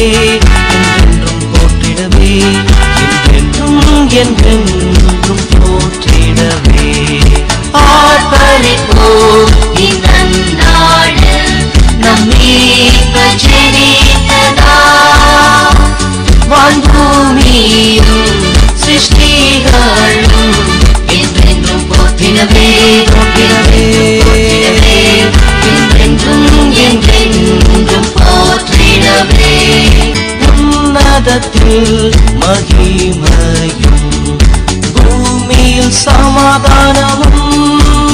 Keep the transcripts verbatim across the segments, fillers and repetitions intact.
என்றென்றும் போற்றிடவே என்றென்றும் என்றென்றும் போற்றிடவே ஆர்ப்பரிப்போம் இந்நன்னாளில் நம் மீட்பர் ஜெனித்ததா வான்பூமியும் சிருஷ்டிகளும் என்றென்றும் போற்றிடவே போற்றிடவே என்றென்றும் என்றென்றும் போற்றிடவே உன்னதத்தில் மகிமையும் பூமியில் சமாதானமும்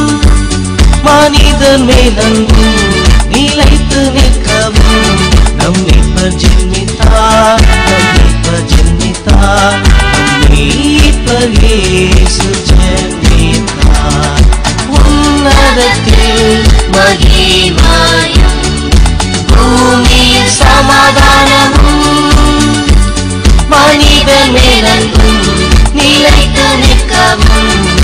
மனிதன் மேல் அன்பும் நிலைத்து நிற்கவும் நம் மீட்பர் ஜெனித்தார் நம் மீட்பர் ஜெனித்தார் நம் மீட்பர் இயேசு ஜெனித்தார் உன்னதத்தில் மகிமையும் பூமியில் சமாதானமும் மனிதன் மேல் அன்பும் நிலைத்து நிற்கவும்